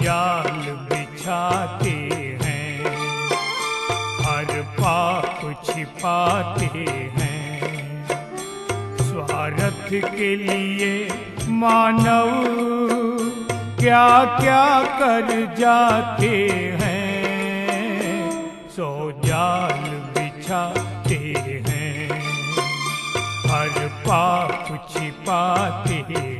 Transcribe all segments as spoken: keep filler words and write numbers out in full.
जाल बिछाते हैं, हर पाप छिपाते हैं। स्वार्थ के लिए मानव क्या क्या कर जाते हैं, सो जाल बिछाते हैं, हर पाप छिपाते हैं।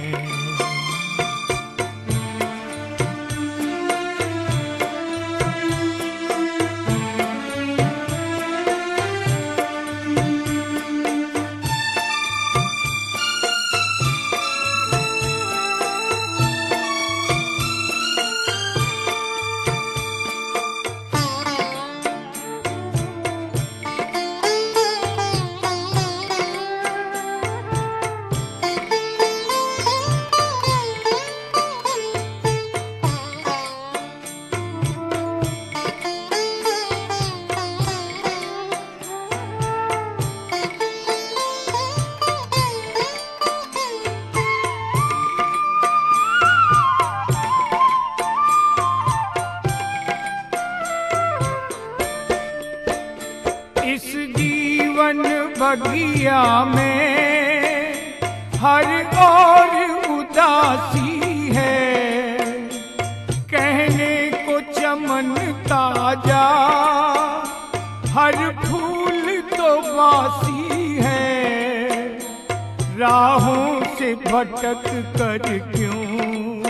इस जीवन बगिया में हर ओर उदासी है, कहने को चमन ताजा, हर फूल तो बासी है। राहों से भटक कर क्यों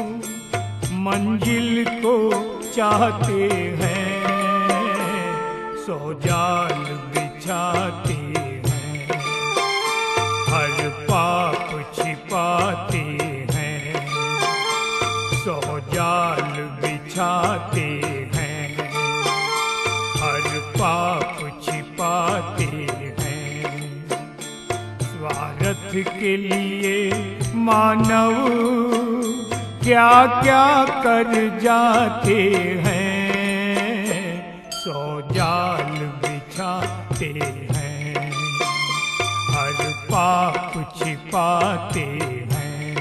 मंजिल को चाहते हैं, सो जाल बिछाते हैं, हर पाप छिपाते हैं। सो जाल बिछाते हैं, हर पाप छिपाते हैं। स्वार्थ के लिए मानव क्या क्या कर जाते हैं, सो जाल बिछाते हैं, हर पाप छिपाते हैं।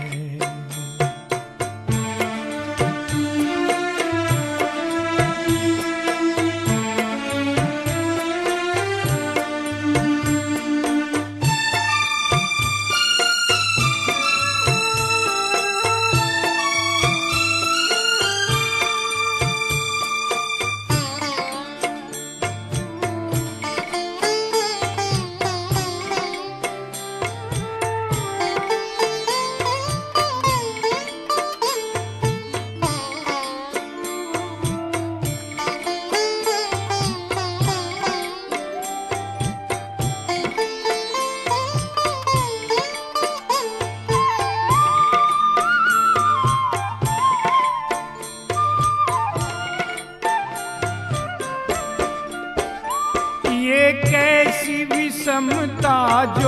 ये कैसी विषमता जो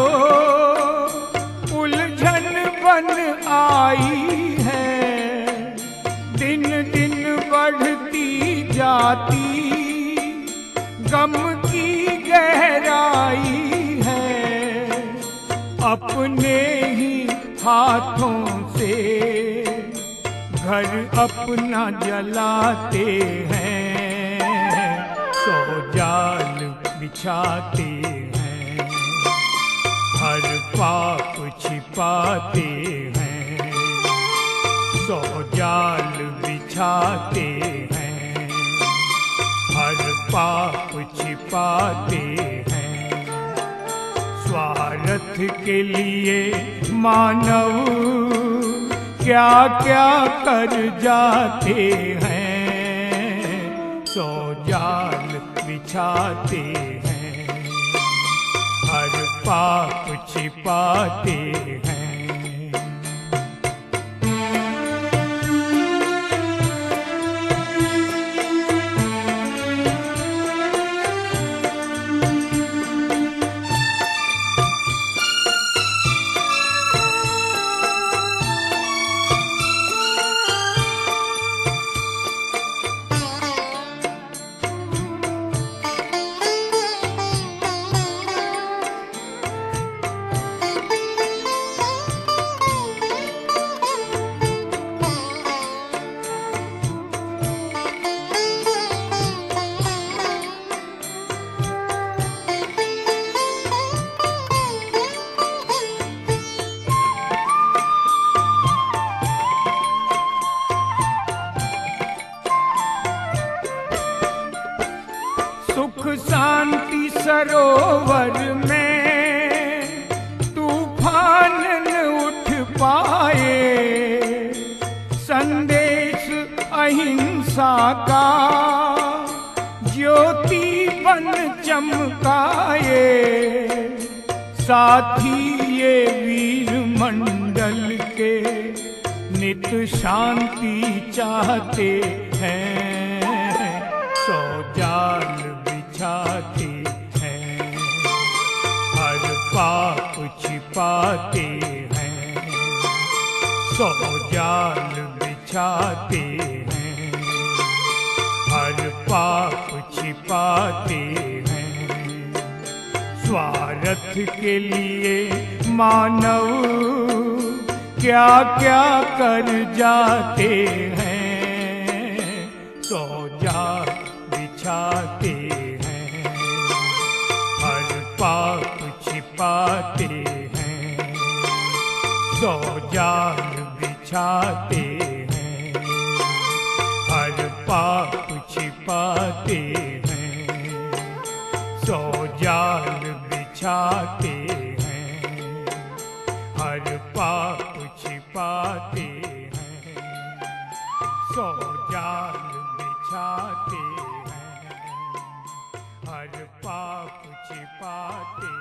उलझन बन आई है, दिन दिन बढ़ती जाती गम की गहराई है। अपने ही हाथों से घर अपना जलाते हैं, सो जाल बिछाते हैं, हर पाप छिपाते हैं। सो जाल बिछाते हैं, हर पाप छिपाते हैं। स्वार्थ के लिए मानव क्या क्या कर जाते हैं, सो जाल बिछाते हैं, हर पाप छिपाते हैं। सरोवर में तूफान न उठ पाए, संदेश अहिंसा का ज्योति बन चमकाए। साथी ये वीर मंडल के नित शांति चाहते हैं, सौ जाल बिछाते हैं, हर पाप छिपाते हैं, सौ जाल बिछाते हैं, हर पाप छिपाते हैं। स्वार्थ के लिए मानव क्या क्या कर जाते हैं, सौ जाल बिछाते हैं, हर पाप छिपाते हैं, सौ जाल बिछाते हैं, हर पाप छिपाते हैं, सौ जाल बिछाते हैं, हर पाप छिपाते हैं, सौ जाल बिछाते हैं, हर पाप छिपाते